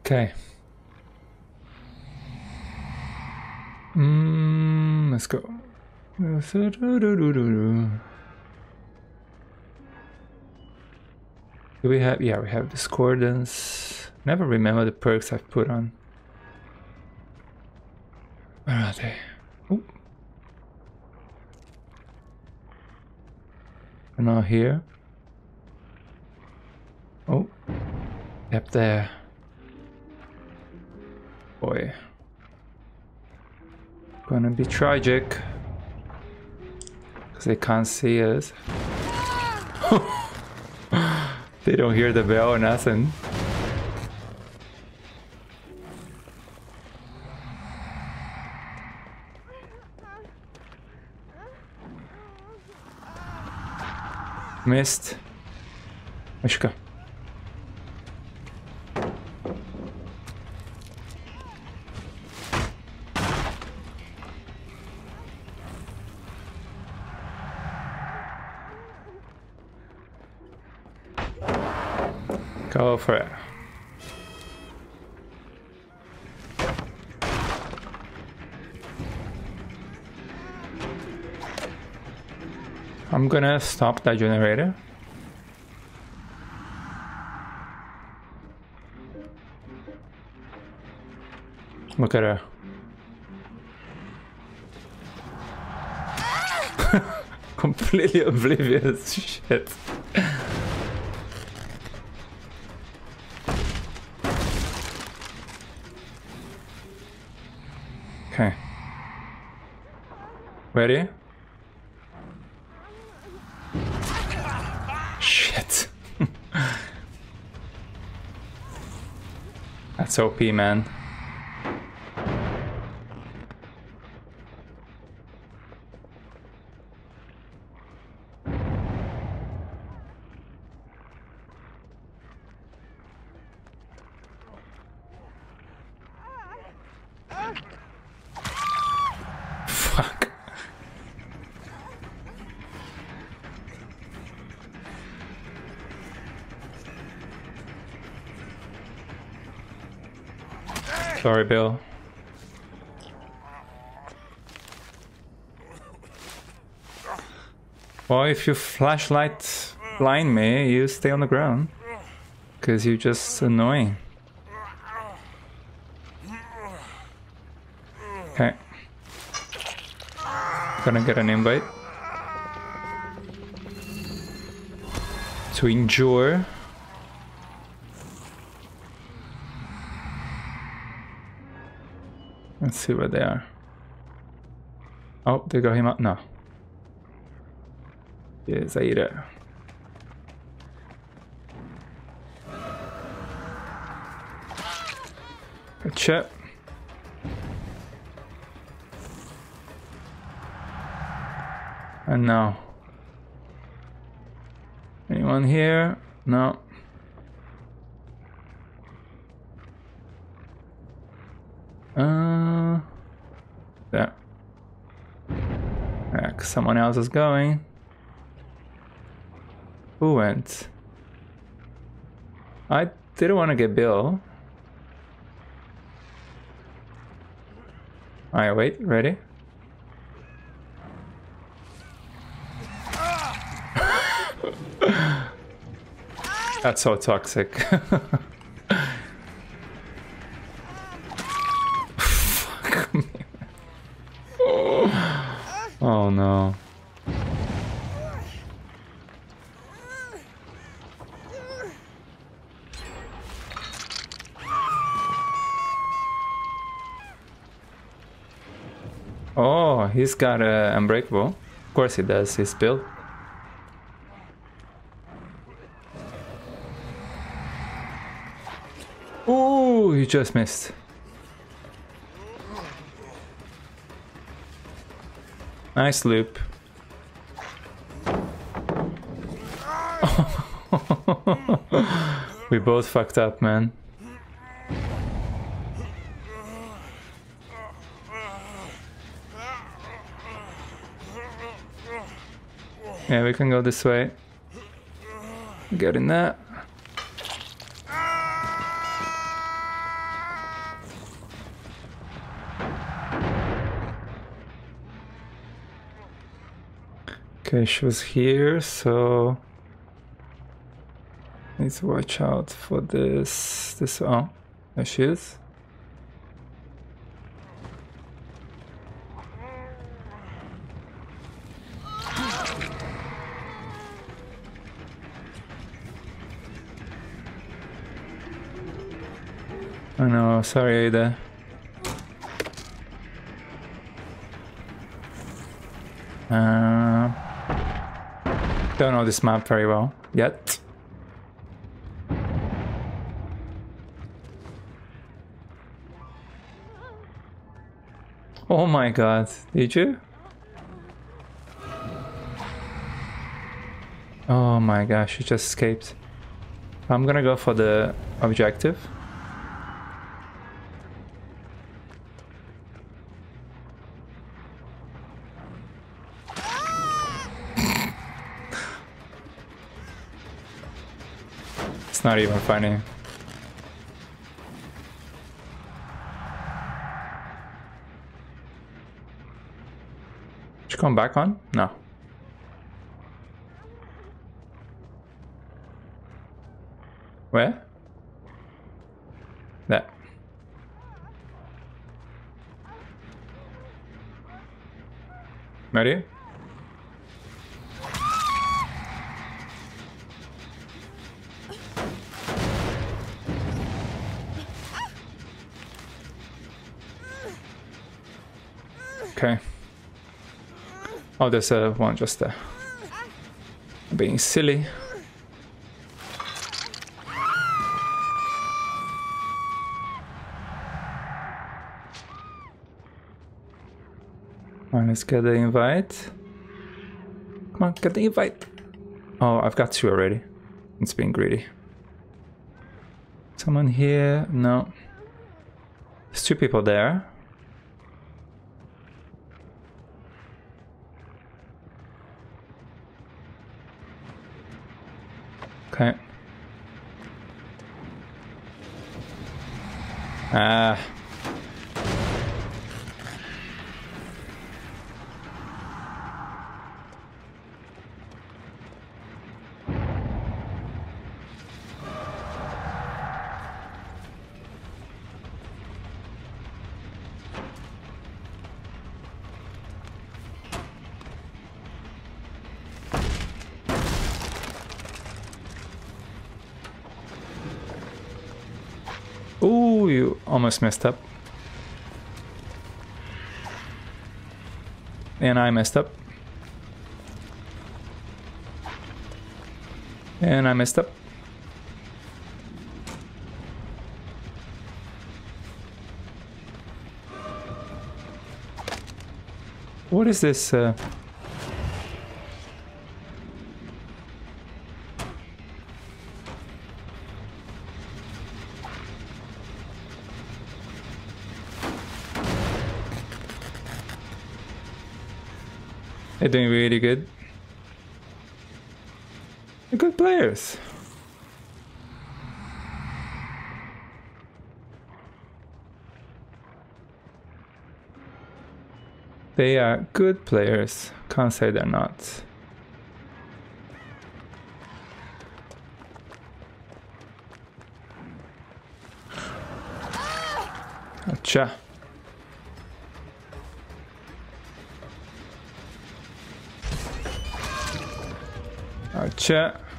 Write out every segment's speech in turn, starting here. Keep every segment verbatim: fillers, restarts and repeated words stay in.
Okay. Mm, let's go. Do we have? Yeah, we have discordance. Never remember the perks I've put on. Where are they? Oh. They're not here. Oh. Yep, there. Boy. Gonna be tragic. Because they can't see us. They don't hear the bell or nothing. Missed. Mishka. Go for it. I'm gonna stop that generator. Look at her. Completely oblivious. Shit. Okay. Ready? Shit. That's O P, man. Fuck. Sorry, Bill. Well, if you flashlight blind me, you stay on the ground. Because you're just annoying. Okay. Gonna get an invite. To endure. Let's see where they are. Oh, they got him up. No. Yeah, Zaira. Gotcha. And now. Anyone here? No. Uh, yeah. Yeah, someone else is going. Who went? I didn't want to get Bill. Alright, wait, ready? That's so toxic. Fuck me. Oh no. Oh, he's got a unbreakable. Of course he does, he's built. Ooh, you just missed. Nice loop. We both fucked up, man. Yeah, we can go this way. Get in that. Okay, she was here, so need to watch out for this. This oh, there she is. Oh no, sorry Ada. Uh, don't know this map very well yet. Oh my god, did you? Oh my gosh, she just escaped. I'm gonna go for the objective. It's not even funny. Did you come back on? No. Where? That. Ready? Okay. Oh, there's a one just there. Being silly. Alright, let's get the invite. Come on, get the invite. Oh, I've got two already. It's being greedy. Someone here? No. There's two people there. Okay. Ah. Ooh, you almost messed up. And I messed up. And I messed up. What is this? Uh... They're doing really good. They're good players. They are good players. Can't say they're not. Acha. Acha.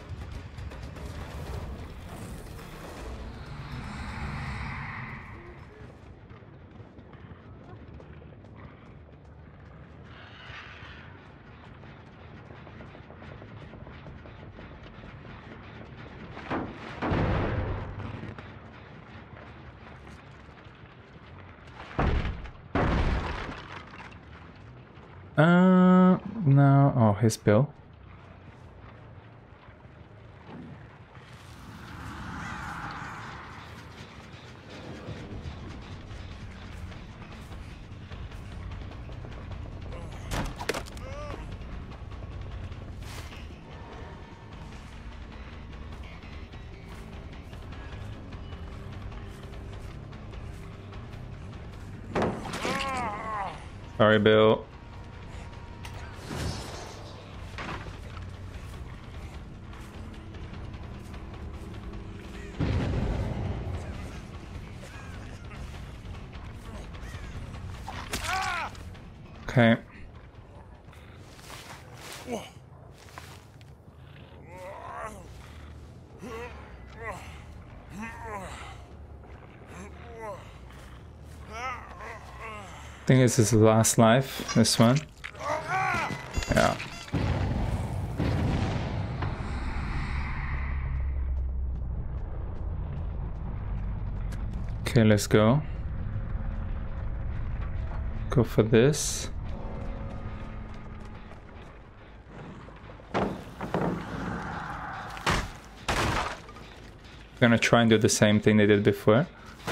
Uh, no. Oh, his bill. Sorry, Bill. Okay. I think this is the last life, this one. Yeah. Okay, let's go. Go for this. Gonna try and do the same thing they did before.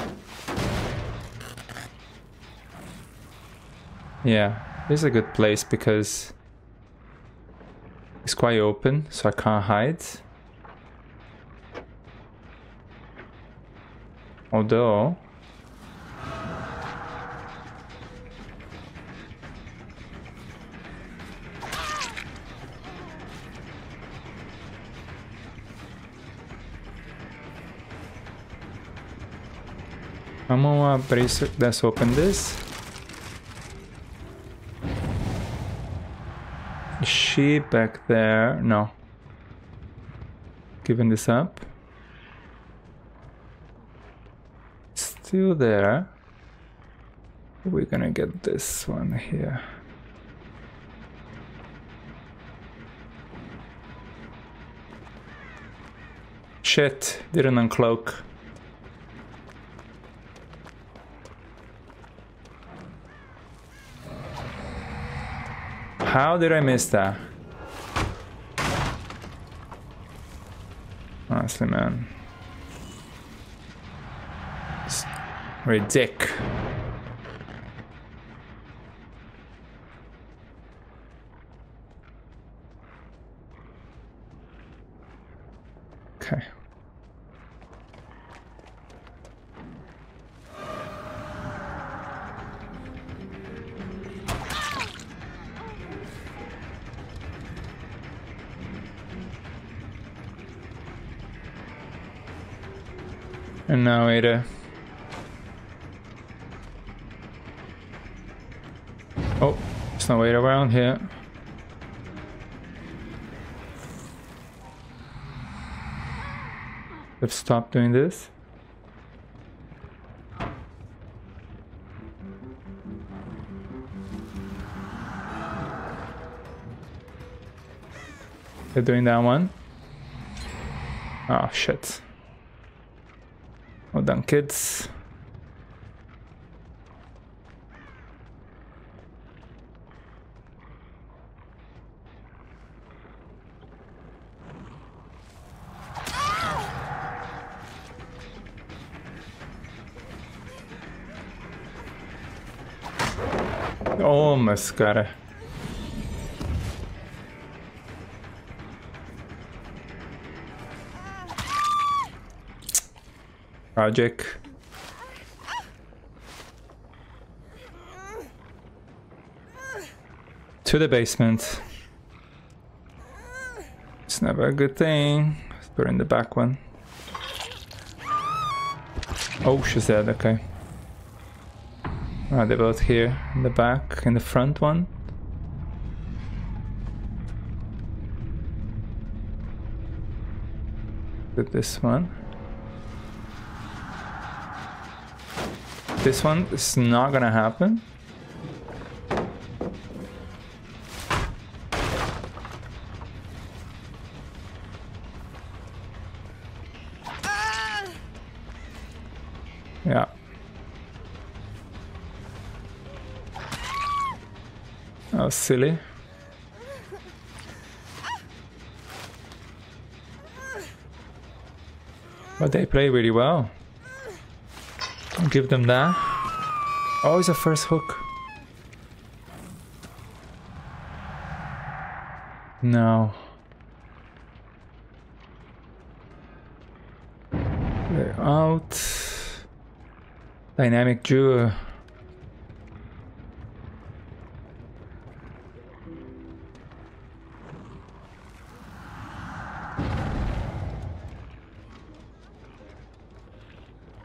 Yeah, this is a good place because it's quite open, so I can't hide. Although vamos a abrir isso. Let's open this. Is she back there? No. Giving this up. Still there. We're gonna get this one here. Shit, didn't uncloak. How did I miss that? Honestly, man. It's ridiculous. Okay. And now Ada. Oh, there's no way around here. Let's stop doing this. They're doing that one. Oh shit. Well done, kids. Almost got it. Project. To the basement. It's never a good thing. Let's put in the back one. Oh, she's dead, okay. Ah, they're both here in the back, in the front one. With this one. This one is not gonna happen. Yeah. Oh, silly. But they play really well. I'll give them that. Oh, it's a first hook. No. They're out. Dynamic duo.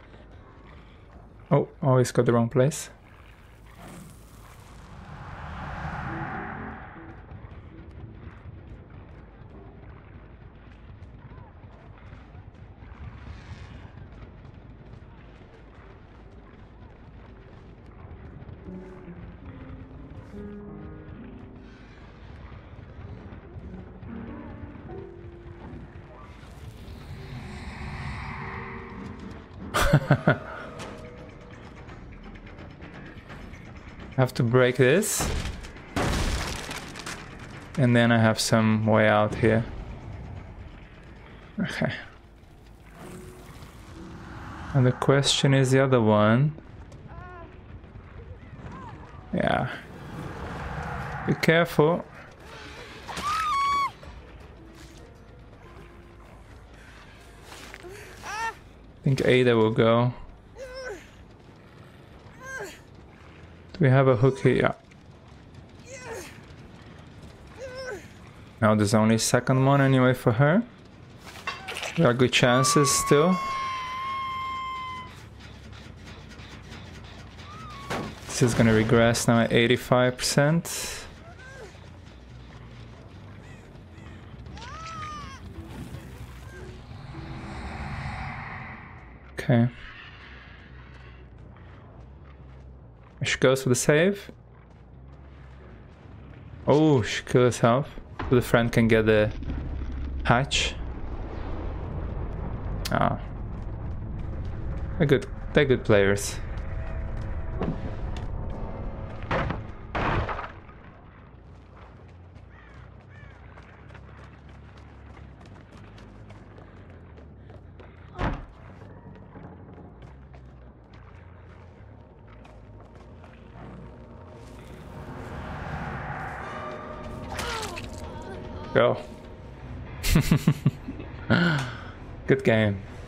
Oh, always got the wrong place. Have to break this. And then I have some way out here. Okay. And the question is the other one. Yeah. Be careful. I think Ada will go. Do we have a hook here? Yeah. Now there's only second one anyway for her. There are good chances still. This is gonna regress now at eighty-five percent. Okay. She goes for the save. Oh, she kills herself. So the friend can get the hatch. Ah. They're good. They're good players. Go. Good game.